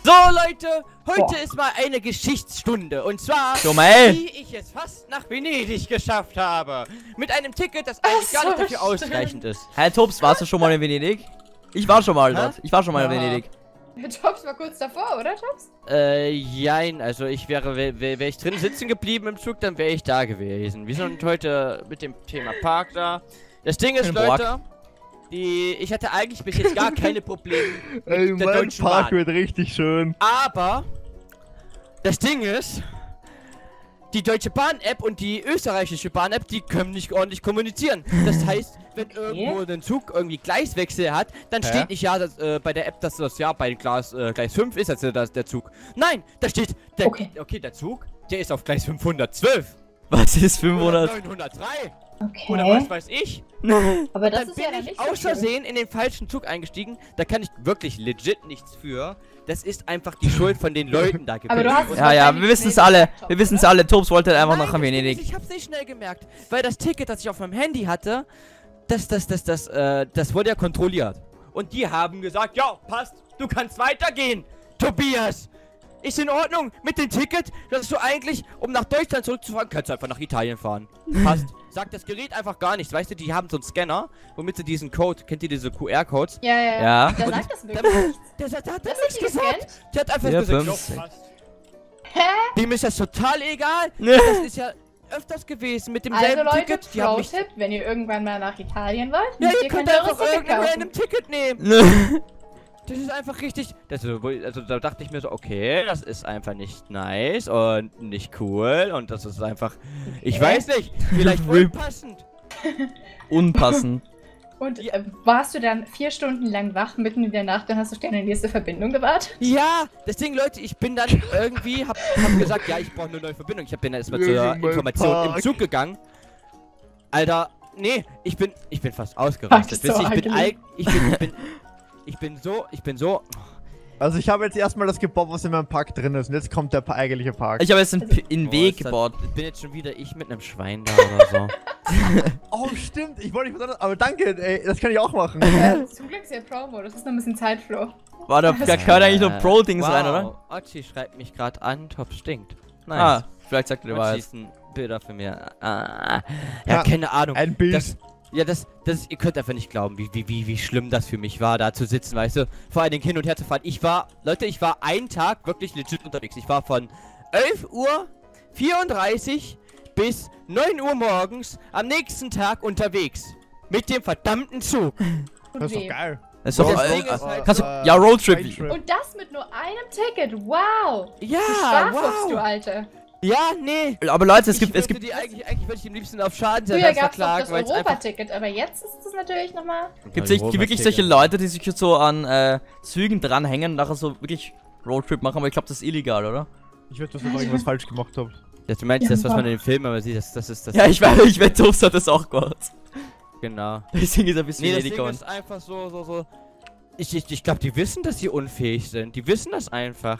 So Leute, heute ist mal eine Geschichtsstunde und zwar, wie ich es fast nach Venedig geschafft habe. Mit einem Ticket, das eigentlich gar nicht dafür ausreichend ist. Hey Tops, warst du schon mal in Venedig? Ich war schon mal dort. Ich war schon mal in Venedig. Tops war kurz davor, oder Tops? Jein, also ich wäre ich drin sitzen geblieben im Zug, dann wäre ich da gewesen. Wir sind heute mit dem Thema Park da. Das Ding ist, Leute, ich hatte eigentlich bis jetzt gar keine Probleme mit der Deutschen Park Bahn. wird richtig schön. Aber das Ding ist, die Deutsche Bahn-App und die österreichische Bahn-App, die können nicht ordentlich kommunizieren. Das heißt, wenn irgendwo ein Zug irgendwie Gleiswechsel hat, dann steht nicht dass, bei der App, dass das bei Gleis 5 ist, also der Zug. Nein, da steht, der Zug, der ist auf Gleis 512. Was ist 500? 903. Okay. Oder was weiß ich. Aber das Dann ist bin ja dann ich nicht aus Versehen in den falschen Zug eingestiegen. Da kann ich wirklich legit nichts für. Das ist einfach die Schuld von den Leuten da gewesen. Aber du hast es Ja, wir wissen es alle. Wir wissen es alle. Tops wollte einfach nach Venedig. Ich hab's nicht schnell gemerkt. Weil das Ticket, das ich auf meinem Handy hatte, das wurde ja kontrolliert. Und die haben gesagt, ja, passt, du kannst weitergehen, Tobias. Ist in Ordnung mit dem Ticket, dass du eigentlich, um nach Deutschland zurückzufahren, kannst du einfach nach Italien fahren. Passt. Sagt das Gerät einfach gar nichts. Weißt du, die haben so einen Scanner, womit sie diesen Code, kennt ihr diese QR-Codes? Ja. Der sagt das wirklich nichts. Der hat Das nichts ist gesagt. Der hat einfach Ja, gesagt, 15. Hä? dem ist das total egal. Das ist ja öfters gewesen mit demselben Also Leute, Ticket. Die haben nicht... Pro-Tipp, wenn ihr irgendwann mal nach Italien wollt, Ja, müsst ihr ihr kein könnt einfach teures Ticket irgendein kaufen. random Ticket nehmen. Das ist einfach richtig. Also da dachte ich mir so, okay, das ist einfach nicht nice und nicht cool und das ist einfach, ich weiß nicht, vielleicht unpassend. Unpassend. Und warst du dann 4 Stunden lang wach mitten in der Nacht und hast auf deine nächste Verbindung gewartet? Ja, deswegen Leute, ich bin dann irgendwie, hab gesagt, ja, ich brauche eine neue Verbindung. Ich bin dann erstmal zur Information im Zug gegangen. Alter, nee, ich bin fast ausgerastet. So Ich bin so. Also ich habe jetzt erstmal das gebaut, was in meinem Park drin ist. Und jetzt kommt der eigentliche Park. Ich habe jetzt einen Weg gebaut. Bin jetzt schon wieder ich mit einem Schwein da oder so. Oh, stimmt. Ich wollte nicht was anderes. Aber danke, ey. Das kann ich auch machen. Zum Glück ist ja Promo, das ist noch ein bisschen Zeitflow. War da gehört eigentlich noch Pro-Dings rein, oder? Ochi schreibt mich gerade an, Top stinkt. Nice. Ah, vielleicht sagt er Ochi was. ist ein Bilder für mir. Ja, keine Ahnung. Ein Bild. Ihr könnt einfach nicht glauben, wie schlimm das für mich war, da zu sitzen, weißt du? Vor allen Dingen hin und her zu fahren. Ich war einen Tag wirklich legit unterwegs. Ich war von 11:34 Uhr bis 9 Uhr morgens am nächsten Tag unterwegs. Mit dem verdammten Zug. Das ist doch geil. Das ist doch, Das Ding ist halt kannst du, ja, Roadtrip. Und das mit nur einem Ticket, wow! Ja, Sparfuchs, du Alter. Ja, nee. Aber Leute, es gibt Eigentlich würde ich am liebsten auf Früher Schadensersatz gab es doch verklagen, das weil es einfach... Europa-Ticket, aber jetzt ist es natürlich nochmal... Gibt es wirklich solche Leute, die sich so an Zügen dranhängen und nachher so wirklich Roadtrip machen, aber ich glaube, das ist illegal, oder? Ich wette, dass ihr irgendwas falsch gemacht habt. Du meinst das, was man in den Filmen aber sieht, das ist das... Ja, ich wette, Tops hat das auch gemacht. Genau. Deswegen ist er ein bisschen Nee, das Ding ist einfach so... Ich glaube, die wissen, dass sie unfähig sind. Die wissen das einfach.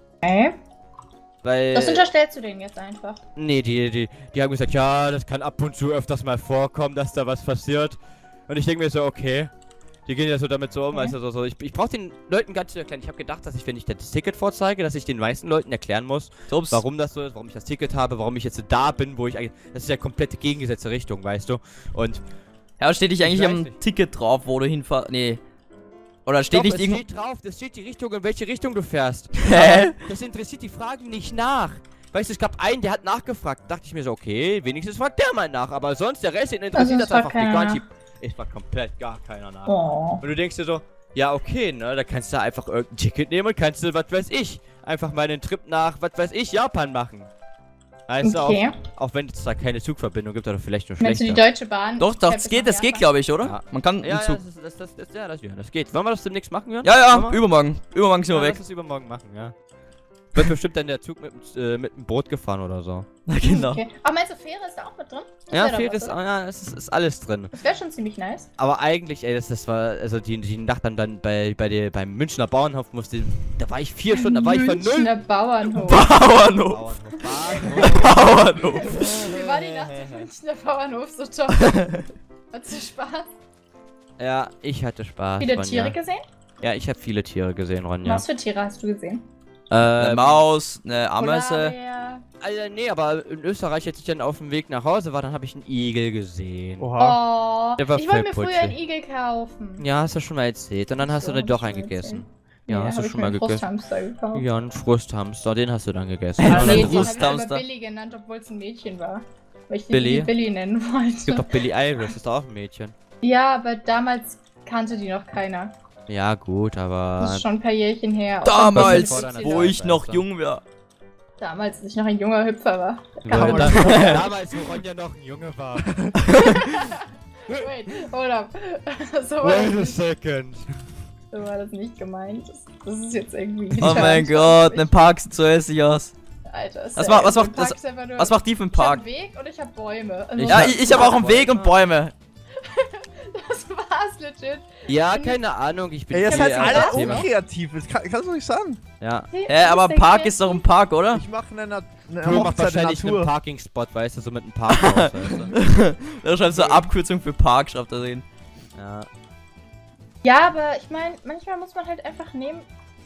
Weil... Das unterstellst du denen jetzt einfach. Nee, die haben gesagt, ja, das kann ab und zu öfters mal vorkommen, dass da was passiert. Und ich denke mir so, okay. Die gehen ja so damit so um, weißt du, so. Ich brauche den Leuten ganz zu erklären. Ich habe gedacht, dass ich, wenn ich das Ticket vorzeige, dass ich den meisten Leuten erklären muss, warum das so ist, warum ich das Ticket habe, warum ich jetzt da bin, wo ich eigentlich... Das ist ja komplette gegengesetzte Richtung, weißt du? Und... Ja, steht nicht eigentlich am Ticket drauf, wo du hinfährst? Nee. Oder steht nicht irgendwo... steht drauf, das steht die Richtung, in welche Richtung du fährst. Hä? Das interessiert die Fragen nicht nach. Weißt du, es gab einen, der hat nachgefragt. Dachte ich mir so, okay, wenigstens fragt der mal nach. Aber sonst, der Rest, den interessiert das einfach gar nicht. Es fragt komplett gar keiner nach. Oh. Und du denkst dir so, ja, okay, ne, da kannst du einfach irgendein Ticket nehmen und kannst du, was weiß ich, einfach mal einen Trip nach, was weiß ich, Japan machen. Weißt du, auch wenn es da keine Zugverbindung gibt oder vielleicht nur schlechter. Meinst du die Deutsche Bahn? Doch, das geht, glaube ich, oder? Ja. Man kann Ja, Zug... das geht. Wollen wir das demnächst machen, Jörn? Ja, übermorgen. Übermorgen sind wir weg. Lass es übermorgen machen, ja. Wird bestimmt dann der Zug mit dem Boot gefahren oder so. Na, genau. Okay. Aber meinst du, Fähre ist da auch mit drin? Das Ja, wär doch Fähre was, ist, oder? ja, es ist alles drin. Das wäre schon ziemlich nice. Aber eigentlich, ey, das war, also die Nacht dann beim Münchner Bauernhof da war ich 4 Stunden, da war ich von 0. Münchner Bauernhof. Bauernhof. Wie war die Nacht im Münchner Bauernhof so toll? Hattest du Spaß? Ja, ich hatte Spaß. Viele Tiere gesehen? Ja, ich habe viele Tiere gesehen, Ronja. Was für Tiere hast du gesehen? Eine Maus, eine Ameise. Polarbär. Nee, aber in Österreich, als ich dann auf dem Weg nach Hause war, dann habe ich einen Igel gesehen. Oha. Oh, Der war ich wollte voll mir früher einen putzig. Igel kaufen. Ja, hast du schon mal erzählt. Und dann hast du So, dann doch hast einen du gegessen. erzählt. Ja, hast du hab ich schon mir mal einen gegessen. Frusthamster gekauft. Ja, ein Frusthamster, den hast du dann gegessen. Ja, Und Nee, nee, dann- den habe ich aber Frusthamster. Billy genannt, obwohl es ein Mädchen war. Weil ich den Billy? Billy nennen Es gibt wollte. doch Billie Eilish, das ist doch auch ein Mädchen. Ja, aber damals kannte die noch keiner. Ja, gut, Das aber. ist schon ein paar Jährchen her. Damals, Fordern wo als ich noch Zeitalter. jung war. Damals, als ich noch ein junger Hüpfer war. Ja, man- damals, wo Ronja noch ein Junge war. Wait, hold up. So war, Wait a das, second. so war das nicht gemeint. Das ist jetzt irgendwie. Oh mein Gott, ein Park sieht so hässlich aus. Alter, Was macht- was safe. macht- Im Park ist einfach nur- Was macht die für ein Ich hab Park? einen Weg und ich hab Bäume. Also Ja, ich habe auch einen Weg und Bäume. das war's legit. Ja, keine Ahnung, ich bin Ey, ihr viel seid ärger alle als Thema. unkreativ. Das kannst du nicht sagen. Ja. Aber ein Park ist doch ein Park, oder? Ich mache eine Du machst Hochzeit in wahrscheinlich einen Natur. Parking-Spot, weißt du, so mit einem Parkhaus, weißt du. Da schreibt so Abkürzung für Park, schreibt er den. Ja. Ja, aber ich meine, manchmal muss man halt einfach nehmen,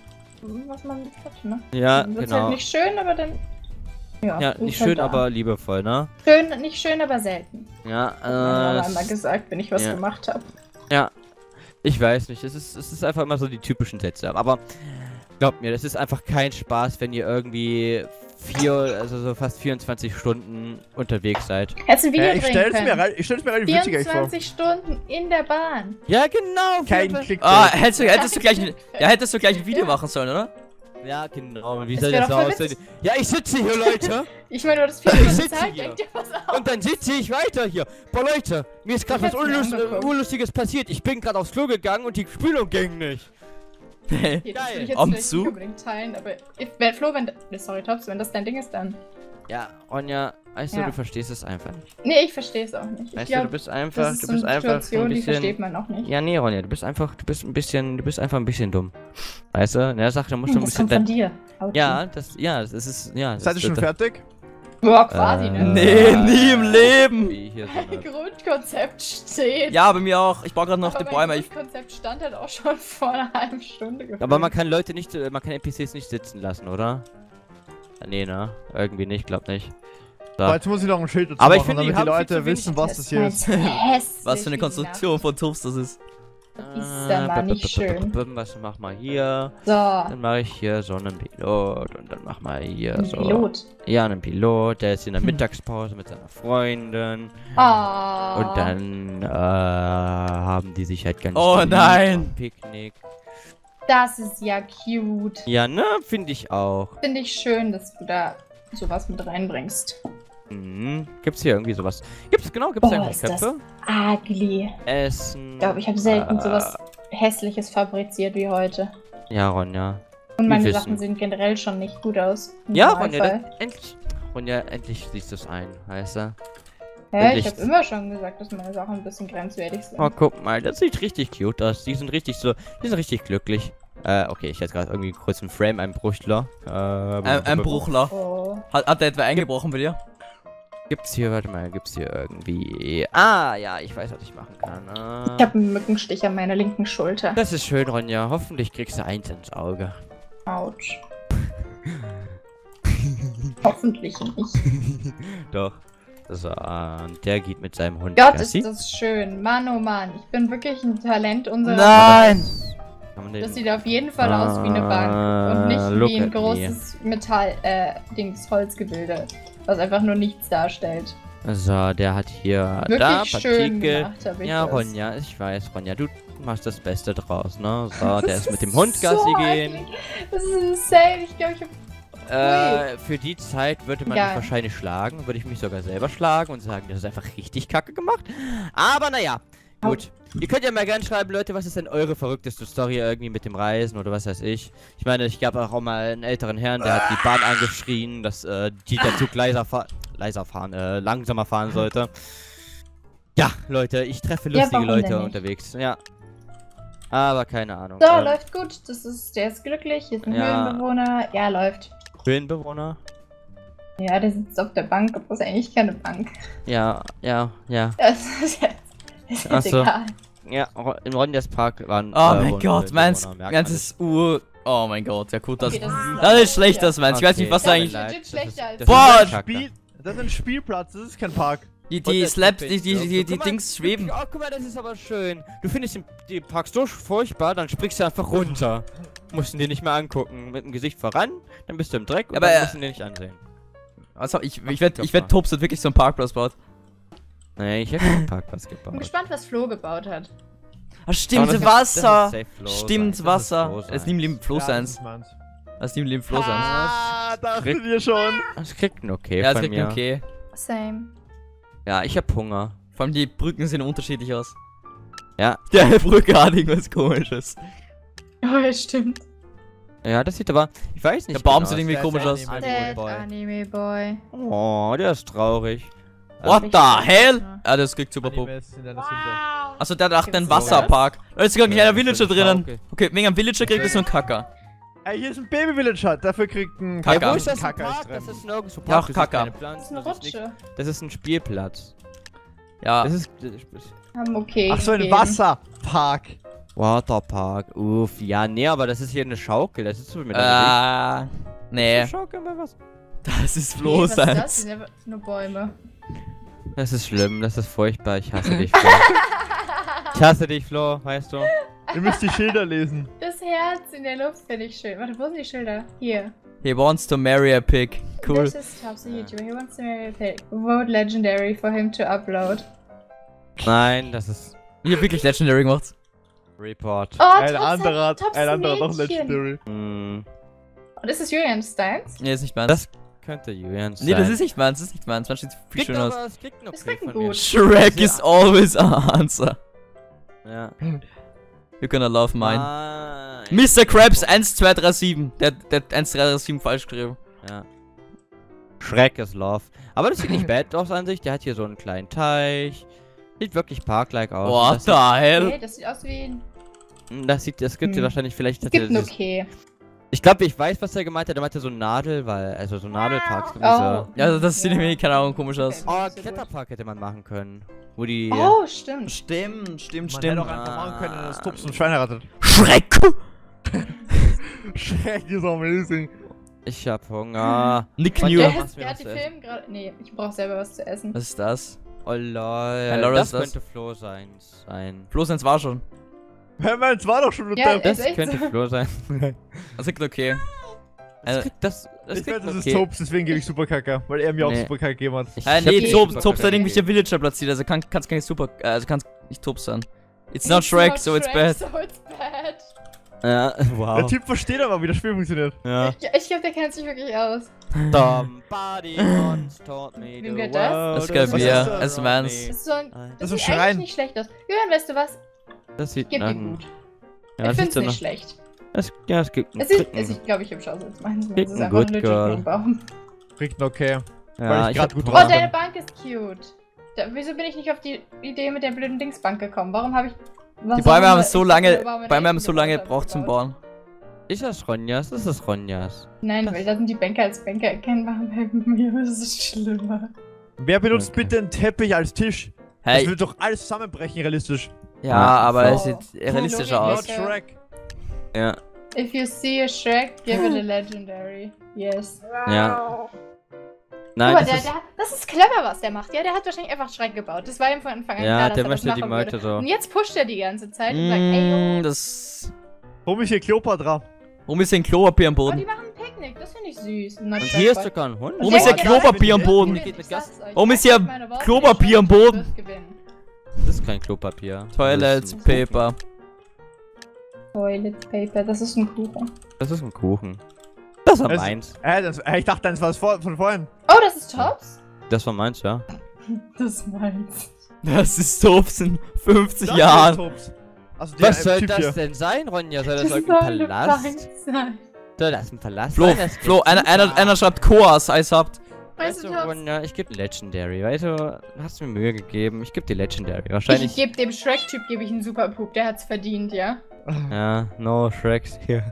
was man hat, ne? Ja, Dann wird's genau. halt nicht schön, aber dann. Ja, ist nicht halt schön, da. aber liebevoll, ne? Schön, nicht schön, aber selten. Ja, Hat meine Mama einmal gesagt, wenn ich was ja. gemacht habe. ja. Ich weiß nicht, es ist einfach immer so die typischen Sätze. Aber glaubt mir, das ist einfach kein Spaß, wenn ihr irgendwie also so fast 24 Stunden unterwegs seid. Hättest du ein Video Ich drehen stell's können. mir relativ witzig eigentlich vor. 24 Stunden in der Bahn. Ja, genau. Kein Click. Klick. Ah, hättest du gleich ein Video machen sollen, oder? Ja, genau. Wie Das soll wär das doch voll aussehen? Ja, ich sitze hier, Leute. Ich meine, du hast viel Ich von sitze Zeit, hier. denk dir was aus. Und dann sitze ich weiter hier. Boah, Leute, mir ist gerade Ich was hab's mir angeguckt. Unlustiges passiert. Ich bin gerade aufs Klo gegangen und die Spülung ging nicht. Okay, das Geil. will ich jetzt Am vielleicht Zug? nicht unbedingt teilen, aber Flo, sorry, Tops, wenn das dein Ding ist, dann. Ja, Ronja, weißt du, Ja. du verstehst es einfach nicht. Nee, ich verstehe es auch nicht. Ich Weißt du, du glaube, bist einfach, das ist du so bist eine einfach so Situation, ein die versteht bisschen. man auch nicht. Ja, nee, Ronja, du bist einfach ein bisschen dumm. Weißt du? Ja, sag, da musst du ein Das bisschen. kommt von dir. Auti. Ja, das ist, ja. Seid ihr schon fertig? Boah, quasi, ne? Nee, nie im Leben. Wie hier so Ein eine- Grundkonzept steht. Ja, bei mir auch. Ich baue gerade noch aber die Bäume. mein Ich, Grundkonzept stand halt auch schon vor einer halben Stunde gefühlt. Aber man kann Leute nicht, man kann NPCs nicht sitzen lassen, oder? Nee, ne? Irgendwie nicht, glaub nicht. So. Aber jetzt muss ich noch ein Schild dazu Aber ich machen, finde, die damit die haben viel Leute zu wenig wissen, was das hier ist. was für eine Konstruktion von Tufts das ist. Ist ja mal nicht schön. Was mach mal hier? So, Dann mache ich hier so einen Pilot und dann mach mal hier ein so. Pilot. Ja, einen Pilot, der ist in der Mittagspause mit seiner Freundin. Ah. Und dann haben die sich halt ganz Oh lieb nein. am Picknick. Das ist ja cute. Ja, ne? Finde ich auch. Finde ich schön, dass du da sowas mit reinbringst. Mhm. Gibt's hier irgendwie sowas? Gibt's Oh, eigentlich ist das Köpfe? Ugly. Essen. Ich glaube, ich habe selten sowas Hässliches fabriziert wie heute. Ja, Ronja. Und Wir meine wissen. Sachen sehen generell schon nicht gut aus. Im Ja, Normalfall. Ronja, endlich. Ronja, endlich siehst du es ein, weißt du? Ja, endlich. ich habe immer schon gesagt, dass meine Sachen ein bisschen grenzwertig sind. Oh, guck mal, das sieht richtig cute aus. Die sind richtig glücklich. Okay, ich hatte gerade irgendwie kurz einen Frame-Einbruchler. Ein Bruchler. Oh. Hat der etwa eingebrochen bei dir? Gibt's hier, warte mal, gibt's hier irgendwie... Ah, ja, ich weiß, was ich machen kann. Ich habe einen Mückenstich an meiner linken Schulter. Das ist schön, Ronja. Hoffentlich kriegst du eins ins Auge. Autsch. Hoffentlich nicht. Doch. So, und der geht mit seinem Hund Gott, Gassi. ist das schön. Mann, oh Mann. Ich bin wirklich ein Talent unserer Nein! Kann man den- Das sieht auf jeden Fall aus wie eine Bank und look nicht wie ein at me. großes Holzgebilde, was einfach nur nichts darstellt. So, der hat hier Wirklich da schön Partikel. gemacht, habe ich Ja, das. Ronja, ich weiß, Ronja, du machst das Beste draus, ne? So, der Das ist mit dem Hund Gassi so gehen. ugly. Das ist insane. Ich glaube, ich habe Für die Zeit würde man Ja. mich wahrscheinlich schlagen, würde ich mich sogar selber schlagen und sagen, das ist einfach richtig kacke gemacht. Aber naja, gut. Ihr könnt ja mal gerne schreiben, Leute, was ist denn eure verrückteste Story irgendwie mit dem Reisen oder was weiß ich. Ich meine, ich gab auch mal einen älteren Herrn, der hat die Bahn angeschrien, dass der Zug langsamer fahren sollte. Ja, Leute, ich treffe Ja, lustige warum Leute denn nicht? unterwegs. Ja. Aber keine Ahnung. So, läuft gut. Der ist glücklich. Hier ist ein Ja. Höhlenbewohner. Ja, läuft. Höhlenbewohner? Ja, der sitzt auf der Bank, obwohl es eigentlich keine Bank. Ja. Das ist jetzt Ach so. egal. Ja, in Ronjas Park waren. Oh mein Gott, meins ganzes Oh mein Gott, ja gut, das ist schlechter als meins. Ich weiß nicht, was da eigentlich. Boah, Das ist ein Spielplatz, das ist kein Park. Die Dings schweben. Oh, guck mal, das ist aber schön. Du findest den Park so furchtbar, dann springst du einfach runter. Musst ihn dir nicht mehr angucken. Mit dem Gesicht voran, dann bist du im Dreck und Aber dann musst du ihn dir nicht ansehen. Also, ich werd Tops hat wirklich so einen Parkplatz baut. Nee, ich hätte einen Parkplatz Ich bin gebaut. gespannt, was Flo gebaut hat. Ah, stimmt, Aber Wasser. safe Flo Stimmt, sein. Wasser. Das Es nimmt Leben Flo seins. Es nimmt Leben Flo seins. Ah, dachten wir schon. Das kriegt ein okay Ja, es von kriegt mir. okay. Same. Ja, ich hab Hunger. Vor allem die Brücken sehen unterschiedlich aus. Ja. Der Brücke hat irgendwas komisches. Oh, ja, stimmt. Ja, das sieht aber. Ich weiß nicht. Der Baum genau, sieht irgendwie das komisch ist aus. Anime. Dead Boy. Anime Boy. Oh, der ist traurig. What Ich the weiß hell? nicht. Ah, das kriegt super Pup. Animes in deiner Sünde. Also der hat einen Gibt's sowas? Wasserpark. Da ist sogar ein kleiner Ja, Villager das ist drinnen. okay. Okay, wegen einem Villager kriegt es so einen Kacker. Ey, hier ist ein Baby-Villager, dafür kriegt ein Kaka. Ja, wo ist das ein Kaka Park? drin. Das ist nirgendwo Ja, auch Park. Kaka. Das ist keine Das ist Pflanzen, eine das ist nicht- Rutsche. Das ist ein Spielplatz. Ja. Das ist. Okay. Ach so, ein gegeben. Wasserpark. Waterpark. Uff, ja, nee, aber das ist hier eine Schaukel. Das ist so mit der Nee. Schaukel mal was. Das ist Nee, Flo was ist das? seins. Das sind einfach nur Bäume. Das ist schlimm, das ist furchtbar. Ich hasse dich, Flo. Ich hasse dich, Flo, weißt du? Ihr müsst die Schilder lesen. Das Herz in der Luft finde ich schön. Warte, wo sind die Schilder? Hier. He wants to marry a pig. Cool. This is Tops, a YouTuber. He wants to marry a pig. Vote legendary for him to upload. Nein, das ist Ich hab wirklich Legendary gemacht. Report. Oh, Ein Tops anderer, Tops ein anderer noch Mädchen. Legendary. Hm, Und ist das Julian Steins? Nee, ist nicht meins. Das könnte Julian sein. Nee, das ist nicht meins, das ist nicht meins. Manchmal sieht viel Kriegt schöner aus. aber, es kriegt ein Das okay kriegt von mir. gut. Shrek is always a answer. Ja. You're gonna love mine. Nein. Mr. Krabs 1237. Der hat 1237 falsch geschrieben. Ja. Shrek is Love. Aber das sieht nicht bad aus an sich. Der hat hier so einen kleinen Teich. Sieht wirklich park-like aus. What Das the hell? Okay, das sieht aus wie ein... Das gibt dir wahrscheinlich vielleicht. Es gibt ein Okay. Ich glaube, ich weiß, was er gemeint hat. Er meinte so Nadelwall, also so Nadelparks. Oh. Ja. Ja, also das sieht irgendwie, keine Ahnung, komisch aus. Oh, Kletterpark hätte man machen können. Wo die. Oh, stimmt. Stimmt, Man hätte auch einfach machen können, dass Tups ein Schwein heiratet. Shrek! Shrek ist amazing. Ich hab Hunger. Nick Und New. der- Der, machst mir der was hat die zu essen. Film gerade... Nee, ich brauche selber was zu essen. Was ist das? Oh lol. Hey, Laura, das ist das? könnte Flo sein. Flo seins war schon. Hä, meins war doch schon mit Ja, der. Ist Das echt könnte so. Flo sein. Das ist okay. Das kriegt das. Das Ich weiß, kriegt das ist okay. Tops, deswegen gebe ich Superkaka, weil er mir auch Nee. Superkaka gegeben hat. Ich Nee, hab die Tops Superkacke hat nämlich der gegeben. Villager platziert, also kann's keine Super, also kann's nicht Tops sein. It's not Shrek, so it's bad. So it's bad. Ja, Der wow. Typ versteht aber, wie das Spiel funktioniert. Ja. Ja, ich glaube, der kennt sich wirklich aus. Somebody once taught me Wem the wird das? world Das ist is geil, wie around er- es me. meins. Das ist so ein... Ein- Das ist ein sieht Schrein. eigentlich nicht schlecht aus. Julian, weißt du was? Das sieht Gib dir an. gut. Ja, Ich das find's sieht so nicht noch. schlecht. Ja, es gibt Es sieht, glaube ich, hübsch aus als meins. Kriegt Das ist ein einfach Good ein legit Girl. Baum. Kriegt ein okay. Ja, weil ich ich grad hab gut Oh, drauf deine Bank ist cute. Wieso bin ich nicht auf die Idee mit der blöden Dingsbank gekommen? Warum habe ich... Die Bäume haben so lange gebraucht zum Bauen. Ist das Ronjas? Das ist Ronjas. Nein, weil da sind die Bänke als Bänke erkennbar bei mir. Das ist schlimmer. Wer benutzt Okay. bitte einen Teppich als Tisch? Das Hey, wird doch alles zusammenbrechen, realistisch. ja, aber es So. sieht realistischer Not aus. Okay. Shrek. Ja. If you see a Shrek, give it a legendary. Yes. Ja. Nein, Guck mal, das ist. das ist clever, was der macht. Ja, der hat wahrscheinlich einfach Schreck gebaut. Das war ihm von Anfang an Ja, klar, dass der er das möchte die machen Meute würde. so. Und jetzt pusht er die ganze Zeit und sagt, ey, yo. Das. Warum ist hier Kleopatra? Warum ist hier ein Klopapier am Oh, Boden? die machen ein Picknick. Das finde ich süß. Und hier ist sogar ein Hund. Warum ist hier Klopapier am Boden? Warum ist hier Klopapier am Boden? Das ist kein Klopapier. Toilet Das ist ein- Paper. Toilet Paper, das ist ein Kuchen. Das ist ein Kuchen. Das war Es- meins. Ich dachte, das war von vorhin. Oh, das ist Tops? Das war meins, ja. Das ist meins. Das ist Tops in 50 Das Jahren. ist Tops. Also der Was soll Typ das hier. denn sein, Ronja? Soll Das das soll irgendein eine Palast? Bank sein. Soll das ein Palast Flo, sein? Das Flo, gibt's nicht. einer schreibt Koas, Eis habt. Weißt Weißt du, du, Tops? Ronja, ich geb Legendary. Weißt du, du hast mir Mühe gegeben. Ich geb dir Legendary. Ich Wahrscheinlich. gebe dem Shrek-Typ gebe ich einen super Poop, der hat's verdient, ja? Ja, no Shreks hier.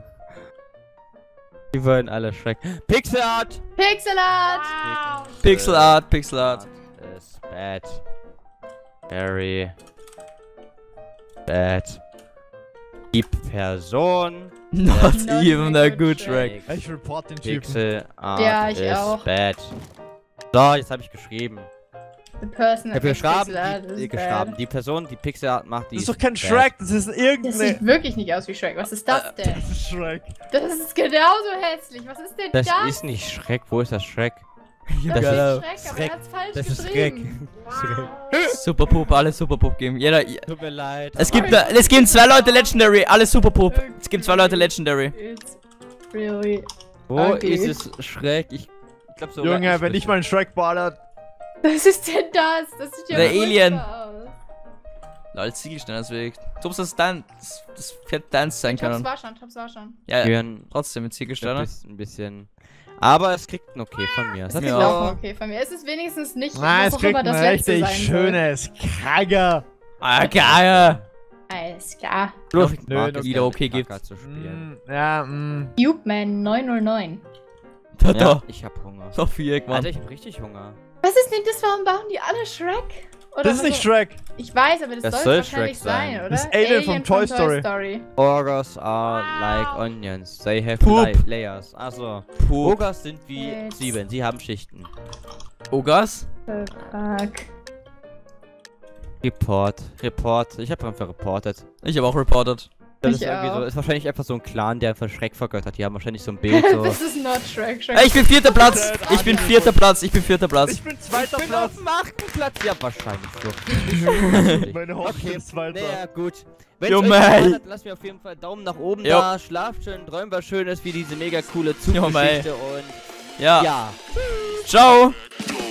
Die wollen alle Shrek. Pixel Art! Pixelart! Pixel Art, Pixel Art. Is bad. Very. Bad. Die Person. Not even a good Shrek. Ich report den Typen. Pixel Art Ja, ich is auch. bad. So, jetzt habe ich geschrieben. The person Ich habe geschrieben, geschrieben. die Person, die Pixel Art macht, die Das ist doch kein bad. Shrek, das ist Das irgendeine... sieht wirklich nicht aus wie Shrek. Was ist das denn? Das ist Shrek. Das ist genauso hässlich. Was ist denn das? Das ist nicht Shrek, wo ist das Shrek? Das das ist Shrek, aber er hat's falsch Das ist geschrieben. Superpoop, alle Superpoop geben. Jeder. Tut mir leid. Es gibt 2 Leute Legendary, alle Superpoop. Es gibt 2 Leute Legendary. It's really Wo ugly. ist es Shrek? Ich glaube so. Junge, wenn ich mal einen Shrek ballert... Was ist denn das? Das sieht ja Der furchtbar Alien. aus. Lol, Ziegelstein ist weg. Glaubst du, dass das Pferd deins sein Tops kann? war schon. Ja, Jürgen, trotzdem mit Ziegelstein. ein bisschen. Aber es kriegt ein Okay von mir. Das Das ist Ja. auch okay von mir. Es ist wenigstens nicht, Nein, was es auch kriegt immer ein das letzte richtig sein schönes Kagger. Ah, geil. soll. Alles klar. Nö, wieder okay gibt. Zu spielen. Cubeman 909. Da, Ja, da. ich hab Hunger. Noch Viereck, Mann. Alter, ich hab richtig Hunger. Was ist denn das? Warum bauen die alle Shrek? Oder Das ist nicht Shrek. Ich weiß, aber das, Das soll soll es wahrscheinlich Shrek sein. sein, oder? Das ist Alien von Toy Story. Ogres are like onions. They have Poop. layers. Achso. Poop. Ogres sind wie Jetzt. Zwiebeln. Sie haben Schichten. Ogas? Vertrag. Report. Ich hab einfach reportet. Ich habe auch reported. Das Ich ist irgendwie auch. so, ist wahrscheinlich einfach so ein Clan, der einfach Schreck vergöttert. Die haben wahrscheinlich so ein Bild so. Das ist not Shrek. Ey, ich bin 4. Platz. Ich bin 4. Platz. Ich bin 4. Platz. Ich bin zweiter auf Platz. dem 8. Platz. Ja, wahrscheinlich so. Meine Hoffnung ist zweiter. Naja, gut. Wenn Jo, es euch mei. gefallen hat, lasst mir auf jeden Fall einen Daumen nach oben Jo. da. Schlaft schön, träumt was Schönes wie diese mega coole Jo, mei. Zuggeschichte und Ja. ja. Ciao. Toy